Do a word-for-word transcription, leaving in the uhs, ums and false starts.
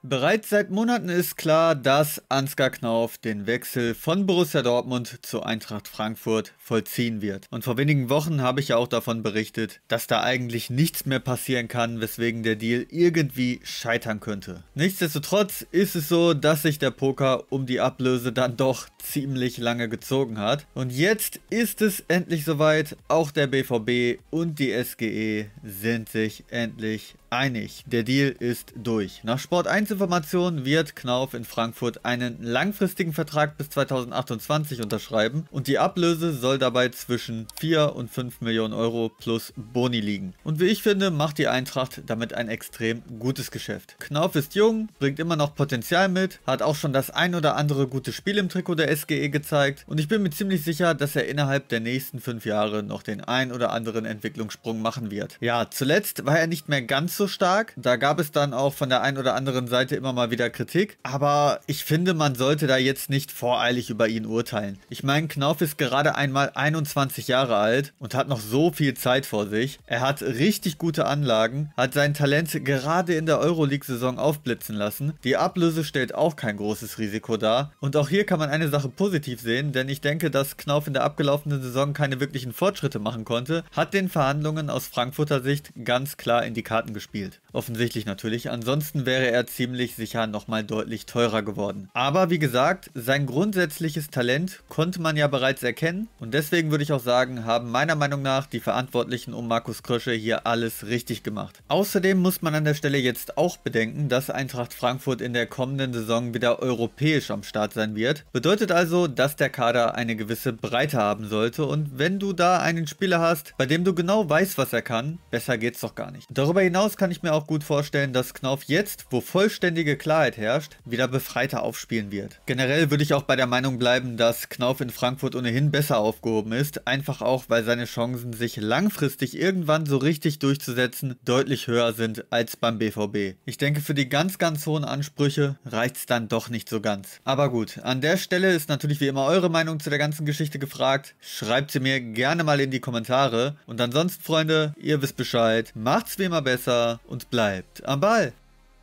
Bereits seit Monaten ist klar, dass Ansgar Knauf den Wechsel von Borussia Dortmund zu Eintracht Frankfurt vollziehen wird. Und vor wenigen Wochen habe ich ja auch davon berichtet, dass da eigentlich nichts mehr passieren kann, weswegen der Deal irgendwie scheitern könnte. Nichtsdestotrotz ist es so, dass sich der Poker um die Ablöse dann doch ziemlich lange gezogen hat. Und jetzt ist es endlich soweit, auch der B V B und die S G E sind sich endlich einig. Der Deal ist durch. Nach Sport eins Informationen wird Knauf in Frankfurt einen langfristigen Vertrag bis zweitausendachtundzwanzig unterschreiben und die Ablöse soll dabei zwischen vier und fünf Millionen Euro plus Boni liegen. Und wie ich finde, macht die Eintracht damit ein extrem gutes Geschäft. Knauf ist jung, bringt immer noch Potenzial mit, hat auch schon das ein oder andere gute Spiel im Trikot der S G E gezeigt und ich bin mir ziemlich sicher, dass er innerhalb der nächsten fünf Jahre noch den ein oder anderen Entwicklungssprung machen wird. Ja, zuletzt war er nicht mehr ganz so stark. Da gab es dann auch von der einen oder anderen Seite immer mal wieder Kritik. Aber ich finde, man sollte da jetzt nicht voreilig über ihn urteilen. Ich meine, Knauf ist gerade einmal einundzwanzig Jahre alt und hat noch so viel Zeit vor sich. Er hat richtig gute Anlagen, hat sein Talent gerade in der Euroleague-Saison aufblitzen lassen. Die Ablöse stellt auch kein großes Risiko dar. Und auch hier kann man eine Sache positiv sehen, denn ich denke, dass Knauf in der abgelaufenen Saison keine wirklichen Fortschritte machen konnte, hat den Verhandlungen aus Frankfurter Sicht ganz klar in die Karten gespielt. Offensichtlich natürlich, ansonsten wäre er ziemlich sicher nochmal deutlich teurer geworden. Aber wie gesagt, sein grundsätzliches Talent konnte man ja bereits erkennen und deswegen würde ich auch sagen, haben meiner Meinung nach die Verantwortlichen um Markus Krösche hier alles richtig gemacht. Außerdem muss man an der Stelle jetzt auch bedenken, dass Eintracht Frankfurt in der kommenden Saison wieder europäisch am Start sein wird. Bedeutet also, dass der Kader eine gewisse Breite haben sollte und wenn du da einen Spieler hast, bei dem du genau weißt, was er kann, besser geht's doch gar nicht. Darüber hinaus kann ich mir auch gut vorstellen, dass Knauf jetzt, wo vollständige Klarheit herrscht, wieder befreiter aufspielen wird. Generell würde ich auch bei der Meinung bleiben, dass Knauf in Frankfurt ohnehin besser aufgehoben ist, einfach auch, weil seine Chancen, sich langfristig irgendwann so richtig durchzusetzen, deutlich höher sind als beim B V B. Ich denke, für die ganz, ganz hohen Ansprüche reicht es dann doch nicht so ganz. Aber gut, an der Stelle ist natürlich wie immer eure Meinung zu der ganzen Geschichte gefragt. Schreibt sie mir gerne mal in die Kommentare. Und ansonsten, Freunde, ihr wisst Bescheid, macht's wie immer besser und bleibt am Ball.